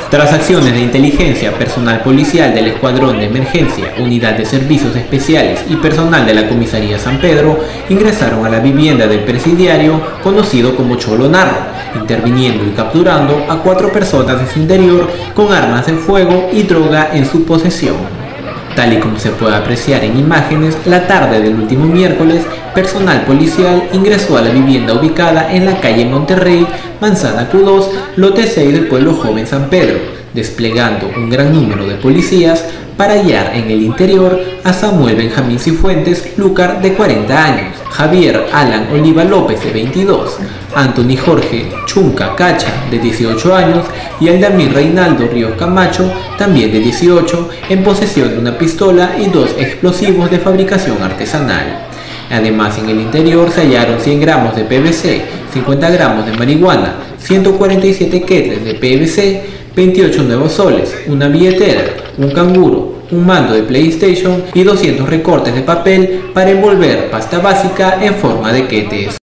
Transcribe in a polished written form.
Tras acciones de inteligencia, personal policial del Escuadrón de Emergencia, Unidad de Servicios Especiales y personal de la Comisaría San Pedro ingresaron a la vivienda del presidiario conocido como Cholo Narro, interviniendo y capturando a 4 personas en su interior con armas de fuego y droga en su posesión. Tal y como se puede apreciar en imágenes, la tarde del último miércoles, personal policial ingresó a la vivienda ubicada en la calle Monterrey, Manzana Q2, lote 6 del pueblo joven San Pedro, desplegando un gran número de policías para hallar en el interior a Samuel Benjamín Cifuentes Lúcar, de 40 años, Javier Alan Oliva López, de 22, Anthony Jorge Chunca Cacha, de 18 años, y Aldamir Reinaldo Ríos Camacho, también de 18, en posesión de una pistola y 2 explosivos de fabricación artesanal. Además, en el interior se hallaron 100 gramos de PVC, 50 gramos de marihuana, 147 quetzales de PVC, 28 nuevos soles, una billetera, un canguro, un mando de PlayStation y 200 recortes de papel para envolver pasta básica en forma de quetes.